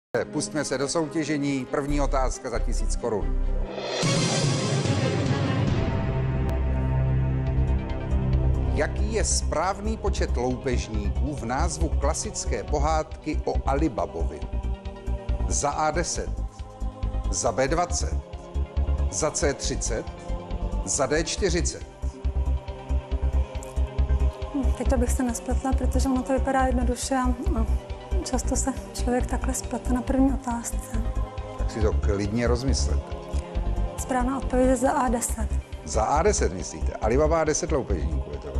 Pustme se do soutěžení. První otázka za 1000 korun. Jaký je správný počet loupežníků v názvu klasické pohádky o Alibabovi? Za A10, za B20, za C30, za D40. Teď to bych se nespletla, protože ono to vypadá jednoduše a často se člověk takhle splete na první otázce. Tak si to klidně rozmyslete. Správná odpověď je za A10. Za A10 myslíte? Alibaba A10 loupežníků je to.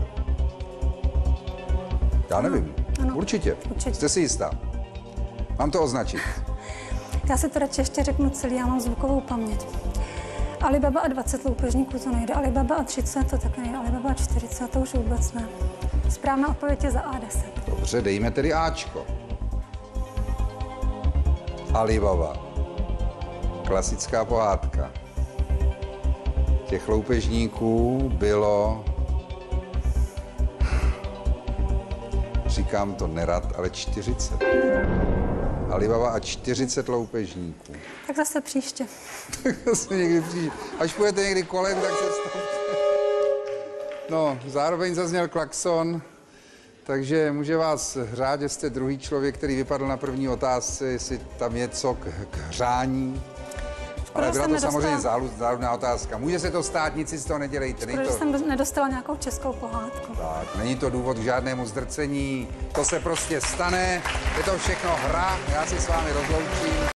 Já nevím. Ano. Určitě. Jste si jistá? Mám to označit. Já si to radši ještě řeknu celý, já mám zvukovou paměť. Alibaba A20 loupežníků to nejde, Alibaba A30 to taky nejde, Alibaba A40 to už vůbec ne. Správná odpověď je za A10. Dobře, dejme tedy Ačko. Alibaba. Klasická pohádka. Těch loupežníků bylo, říkám to nerad, ale 40. Alibaba a 40 loupežníků. Tak zase příště. Tak zase někdy příště. Až půjdete někdy kolem, tak se stavte. No, zároveň zazněl klakson, takže může vás hřát, že jste druhý člověk, který vypadl na první otázce, jestli tam je co k hřání. Ale byla to samozřejmě záludná otázka. Může se to stát, nic si z toho nedělejte. Protože jsem nedostala nějakou českou pohádku. Tak, není to důvod k žádnému zdrcení. To se prostě stane. Je to všechno hra. Já se s vámi rozloučím.